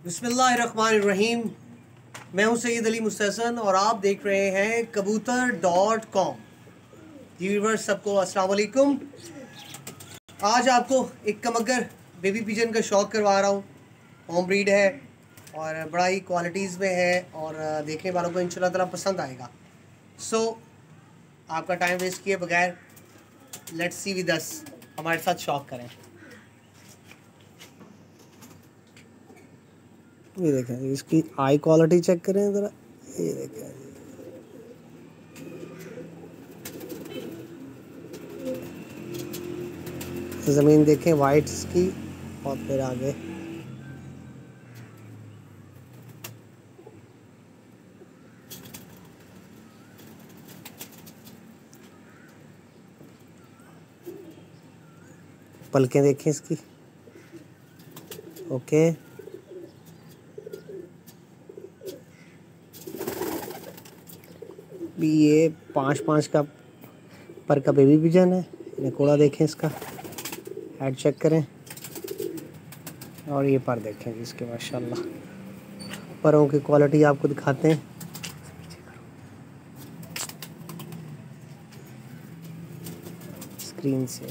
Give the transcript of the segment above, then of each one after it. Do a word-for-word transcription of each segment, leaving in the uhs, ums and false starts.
बिस्मिल्लाहिर्रहमानिर्रहीम। मैं हूं सैयद अली मुस्तहसन और आप देख रहे हैं कबूतर डॉट कॉम। व्यूअर्स सबको अस्सलाम वालेकुम। आज आपको एक कमगर बेबी पिजन का शौक़ करवा रहा हूं। होम ब्रीड है और बड़ा ही क्वालिटीज़ में है और देखने वालों को इंशाल्लाह ताला पसंद आएगा। सो so, आपका टाइम वेस्ट किए बगैर लेट्स सी विद अस, हमारे साथ शौक़ करें। ये देखें, इसकी आई क्वालिटी चेक करें ज़रा। ये देखें, ज़मीन देखें वाइट इसकी, और फिर आगे पलकें देखें इसकी। ओके, भी ये पाँच पाँच का पर का बेबी पिजन है। निकोड़ा देखें, इसका हेड चेक करें और ये पर देखें इसके माशाल्लाह। परों की क्वालिटी आपको दिखाते हैं। स्क्रीन से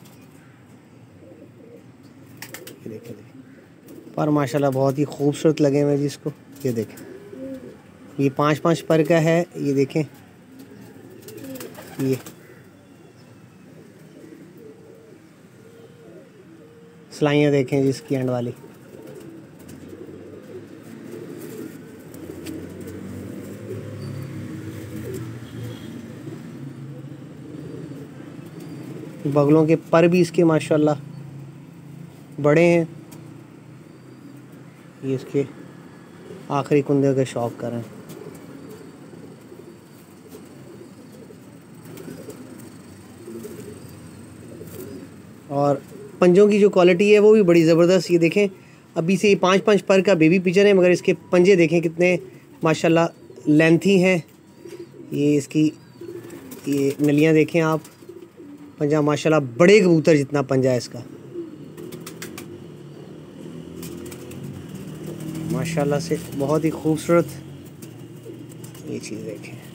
ये देखें, पर माशाल्लाह बहुत ही खूबसूरत लगे हुए जिसको। ये देखें, ये पाँच पाँच पर का है। ये देखें, ये सिलाइयाँ देखें जिसकी एंड वाली। बगलों के पर भी इसके माशाल्लाह बड़े हैं। ये इसके आखिरी कुंदे के शौक़ करें। और पंजों की जो क्वालिटी है वो भी बड़ी ज़बरदस्त। ये देखें, अभी से ये पाँच पाँच पर का बेबी पिजन है, मगर इसके पंजे देखें कितने माशाल्लाह लेंथी हैं। ये इसकी ये नलियाँ देखें आप, पंजा माशाल्लाह बड़े कबूतर जितना पंजा है इसका माशाल्लाह से, बहुत ही खूबसूरत ये चीज़ देखें।